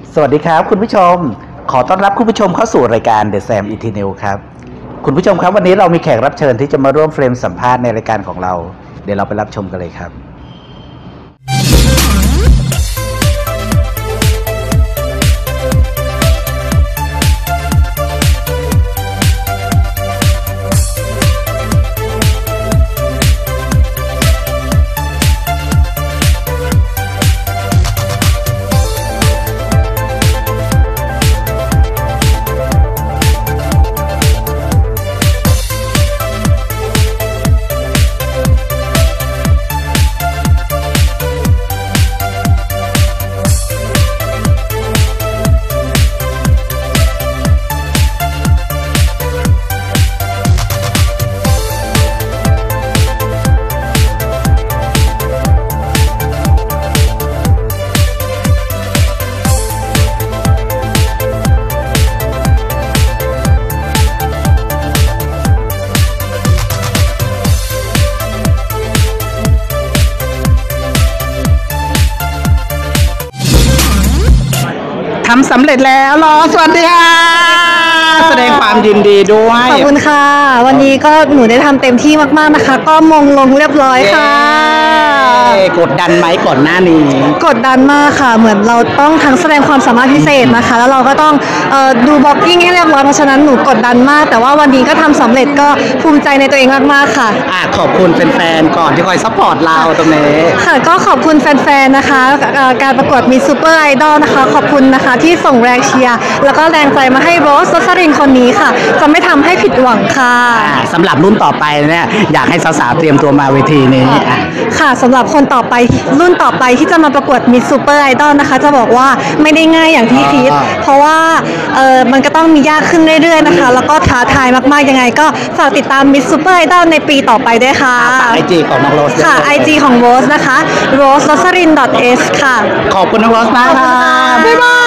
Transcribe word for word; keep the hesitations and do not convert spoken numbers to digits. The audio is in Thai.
สวัสดีครับคุณผู้ชมขอต้อนรับคุณผู้ชมเข้าสู่รายการ The Sam Eternal ครับคุณผู้ชมครับวันนี้เรามีแขกรับเชิญที่จะมาร่วมเฟรมสัมภาษณ์ในรายการของเราเดี๋ยวเราไปรับชมกันเลยครับทำสำเร็จแล้วรอสวัสดีค่ะแสดงความยินดีด้วยขอบคุณค่ะวันนี้ก็หนูได้ทำเต็มที่มากๆนะคะก็มงลงเรียบร้อยค่ะกดดันไหมก่อนหน้านี้กดดันมากค่ะเหมือนเราต้องทั้งแสดงความสามารถพิเศษนะคะแล้วเราก็ต้องเอ่อดูบล็อกกิ้งให้เรียบร้อยเพราะฉะนั้นหนูกดดันมากแต่ว่าวันนี้ก็ทำสำเร็จก็ภูมิใจในตัวเองมากๆค่ะอ่ะขอบคุณแฟนๆก่อนที่คอยซัพพอร์ตเราตรงนี้ค่ะก็ขอบคุณแฟนๆนะคะการประกวดมิสซูเปอร์ไอดอลนะคะขอบคุณนะคะที่ส่งแรงเชียร์แล้วก็แรงใจมาให้โรส รสรินคนนี้ค่ะจะไม่ทำให้ผิดหวังค่ะสำหรับรุ่นต่อไปเนี่ยอยากให้สาวๆเตรียมตัวมาเวทีนี้ค่ะสำหรับคนต่อไปรุ่นต่อไปที่จะมาประกวดมิสซูเปอร์ไอดอลนะคะจะบอกว่าไม่ได้ง่ายอย่างที่คิดเพราะว่าเออมันก็ต้องมียากขึ้นเรื่อยๆนะคะแล้วก็ท้าทายมากๆยังไงก็ฝากติดตามมิสซูเปอร์ไอดอลในปีต่อไปด้วยค่ะไอจีของน้องโรสค่ะไอจีของโรสนะคะ โรส รสริน .s ค่ะขอบคุณน้องโรสมากค่ะบ๊ายบาย